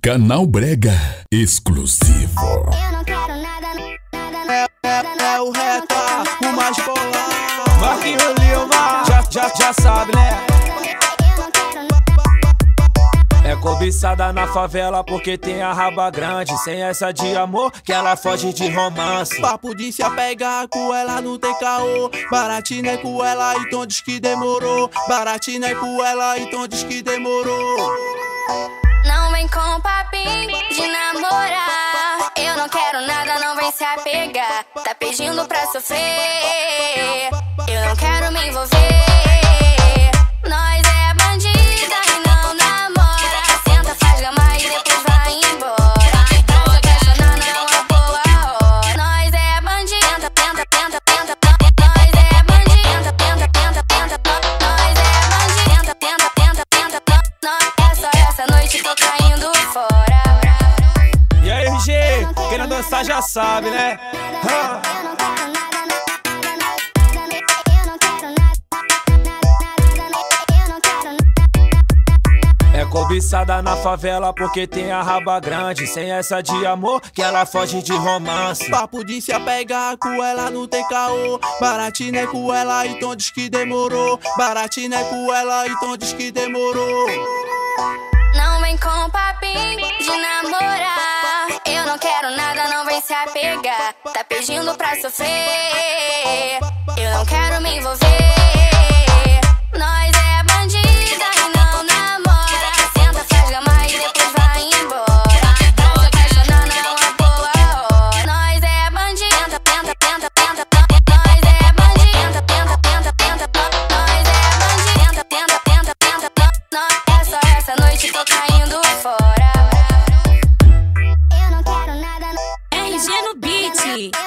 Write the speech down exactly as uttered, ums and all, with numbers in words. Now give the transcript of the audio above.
Canal Brega exclusivo. Eu não quero nada, nada, nada, nada. É o Reta, o mais bolado. Marquinhos Lima, já, já, já sabe, né? Eu não quero nada. É cobiçada na favela porque tem a raba grande. Sem essa de amor que ela foge de romance. Papo de se apegar com ela não tem caô. Baratinho é com ela, então diz que demorou. Baratinho é com ela, então diz que demorou. Não vem com papinho de namorar. Eu não quero nada, não vem se apegar. Tá pedindo pra sofrer. Eu não quero me envolver. Nós é bandida e não namora. Senta, faz gama e depois vai embora. Pra se apaixonar não é uma boa hora. Nós é bandida, tenta, tenta, tenta. Nós é bandida, tenta, tenta, tenta. Nós é bandida, tenta, tenta, tenta. Nós é só essa noite, tô caindo fora. E aí, R G, quem não dançar já sabe, né? Ha! É cobiçada na favela porque tem a raba grande. Sem essa de amor que ela foge de romance. Papo de se apegar com ela não tem caô. Baratinho é com ela, então diz que demorou. Baratinho é com ela, então diz que demorou. Não vem com papinho de namorar. Eu não quero nada, não vem se apegar. Tá pedindo pra sofrer. Eu não quero me envolver. Nós é bandida e não namora. Senta, faz gama e depois vai embora. Pra se apaixonar não é uma boa hora. Nós é bandida, tenta, tenta, tenta. Nós é bandida, tenta, tenta, tenta. Nós é bandida, tenta, tenta, tenta. Nós é só essa noite, tô caindo fora. Eu não quero nada. R G no beat.